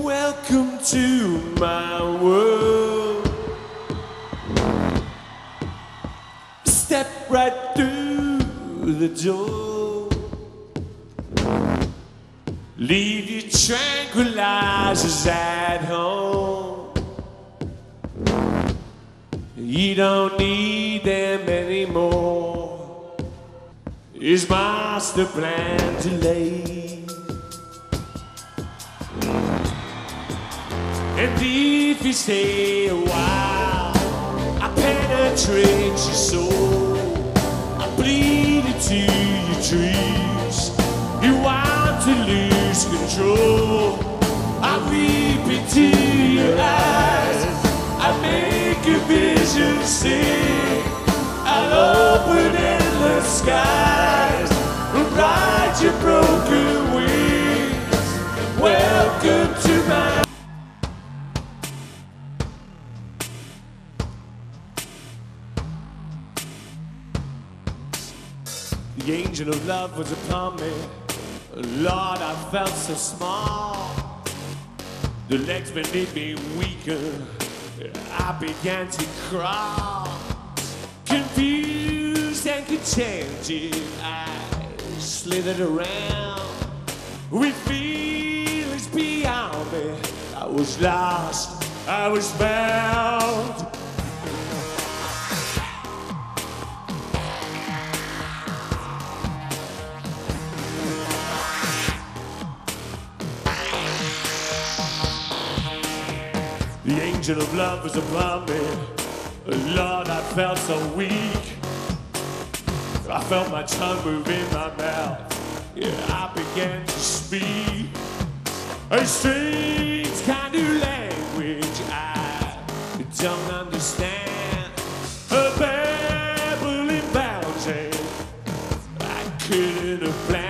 Welcome to my world. Step right through the door. Leave your tranquilizers at home. You don't need them anymore. Is master plan to lay? And if you stay a while, I penetrate your soul. I bleed into your dreams. You want to lose control. I weep into your eyes. I make your vision sing. I'll open endless skies and ride your broken wings. Welcome to my The angel of love was upon me. Lord, I felt so small. The legs beneath me weaker. I began to crawl. Confused and contented, I slithered around. With feelings beyond me, I was lost, I was bound. The angel of love was upon me. Lord, I felt so weak. I felt my tongue move in my mouth. Yeah, I began to speak a strange kind of language I don't understand. A babbling fountain I couldn't have planned.